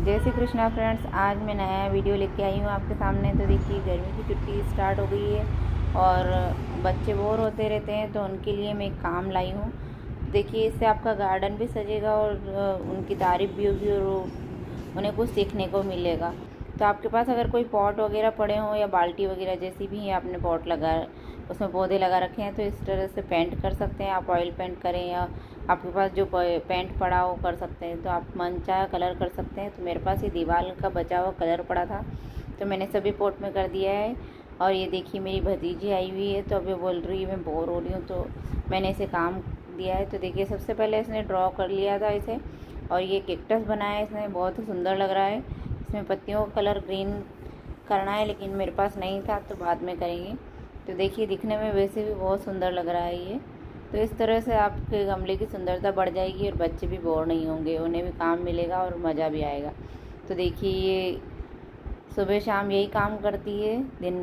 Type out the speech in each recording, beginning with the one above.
जय श्री कृष्णा फ्रेंड्स। आज मैं नया वीडियो लेके आई हूँ आपके सामने। तो देखिए, गर्मी की छुट्टी स्टार्ट हो गई है और बच्चे बोर होते रहते हैं, तो उनके लिए मैं एक काम लाई हूँ। देखिए, इससे आपका गार्डन भी सजेगा और उनकी तारीफ भी होगी और उन्हें कुछ सीखने को मिलेगा। तो आपके पास अगर कोई पॉट वगैरह पड़े हों या बाल्टी वगैरह जैसी भी है, आपने पॉट लगा उसमें पौधे लगा रखे हैं, तो इस तरह से पेंट कर सकते हैं। आप ऑयल पेंट करें या आपके पास जो पेंट पड़ा हो कर सकते हैं, तो आप मनचाहा कलर कर सकते हैं। तो मेरे पास ये दीवार का बचा हुआ कलर पड़ा था, तो मैंने सभी पॉट में कर दिया है। और ये देखिए, मेरी भतीजी आई हुई है, तो अभी बोल रही है मैं बोर हो रही हूँ, तो मैंने इसे काम दिया है। तो देखिए, सबसे पहले इसने ड्रॉ कर लिया था इसे, और ये कैक्टस बनाया है इसने, बहुत ही सुंदर लग रहा है। इसमें पत्तियों का कलर ग्रीन करना है, लेकिन मेरे पास नहीं था, तो बाद में करेंगे। तो देखिए, दिखने में वैसे भी बहुत सुंदर लग रहा है ये। तो इस तरह से आपके गमले की सुंदरता बढ़ जाएगी और बच्चे भी बोर नहीं होंगे, उन्हें भी काम मिलेगा और मज़ा भी आएगा। तो देखिए, ये सुबह शाम यही काम करती है दिन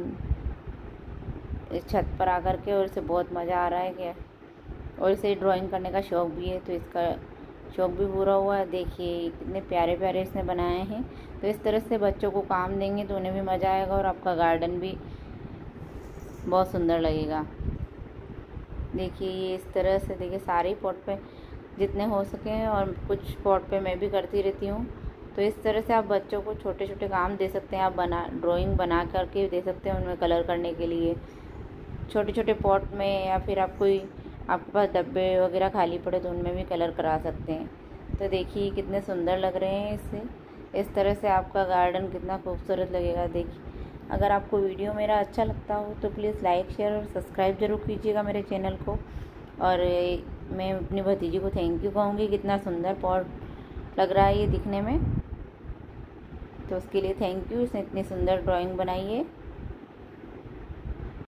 इस छत पर आकर के, और इसे बहुत मज़ा आ रहा है क्या। और इसे ड्राइंग करने का शौक़ भी है, तो इसका शौक़ भी पूरा हुआ है। देखिए, कितने प्यारे प्यारे इसने बनाए हैं। तो इस तरह से बच्चों को काम देंगे तो उन्हें भी मज़ा आएगा और आपका गार्डन भी बहुत सुंदर लगेगा। देखिए, ये इस तरह से देखिए सारे पॉट पे जितने हो सकें, और कुछ पॉट पे मैं भी करती रहती हूँ। तो इस तरह से आप बच्चों को छोटे छोटे काम दे सकते हैं। आप ड्राइंग बना करके दे सकते हैं उनमें कलर करने के लिए, छोटे छोटे पॉट में, या फिर आपके पास डब्बे वगैरह खाली पड़े तो उनमें भी कलर करा सकते हैं। तो देखिए, कितने सुंदर लग रहे हैं इससे। इस तरह से आपका गार्डन कितना खूबसूरत लगेगा। देखिए, अगर आपको वीडियो मेरा अच्छा लगता हो तो प्लीज़ लाइक शेयर और सब्सक्राइब ज़रूर कीजिएगा मेरे चैनल को। और मैं अपनी भतीजी को थैंक यू कहूँगी, कितना सुंदर पॉट लग रहा है ये दिखने में। तो उसके लिए थैंक यू, इसने इतनी सुंदर ड्राइंग बनाई है।